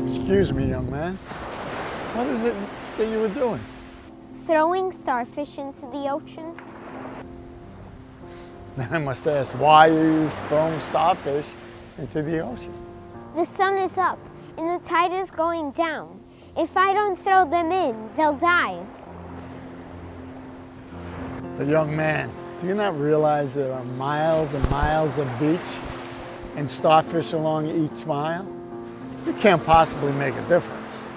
Excuse me, young man. What is it that you were doing? Throwing starfish into the ocean. I must ask, why are you throwing starfish into the ocean? The sun is up and the tide is going down. If I don't throw them in, they'll die. But young man, do you not realize there are miles and miles of beach and starfish along each mile? You can't possibly make a difference.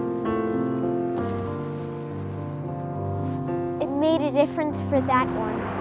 It made a difference for that one.